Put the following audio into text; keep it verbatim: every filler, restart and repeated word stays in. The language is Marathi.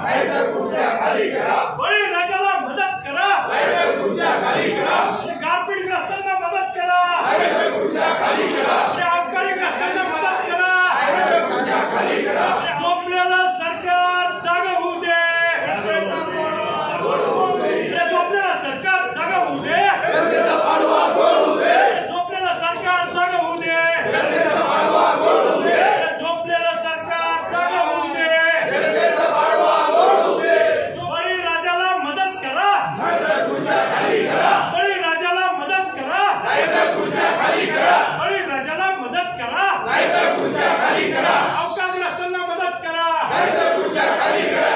नाहीतर खुर्च्या खाली करा, बळीराजाला मदत करा, नाहीतर खुर्च्या खाली करा, गारपीटग्रस्तांना मदत करा, नाहीतर खुर्च्या खाली करा, अवकाळीग्रस्तांना मदत करा, नाहीतर खुर्च्या खाली करा. झोपलेलं सरकार जागा होऊ दे, झोपलेलं सरकार जागा होऊ दे, जनतेचा पाडवा गोळ होऊ दे, झोपलेलं सरकार जागा होऊ दे, जनतेचा पाडवा गोळ होऊ दे, झोपलेलं सरकार जागा होऊ दे, जनतेचा पाडवा गोळ होऊ दे. बळीराजाला मदत करा, नाहीतर खुर्च्या खाली करा, बळीराजाला मदत करा, नाहीतर खुर्च्या खाली करा, बळीराजाला मदत करा, नाहीतर खुर्च्या खाली करा, अवकाळीग्रस्तांना मदत करा, नाहीतर खुर्च्या खाली करा.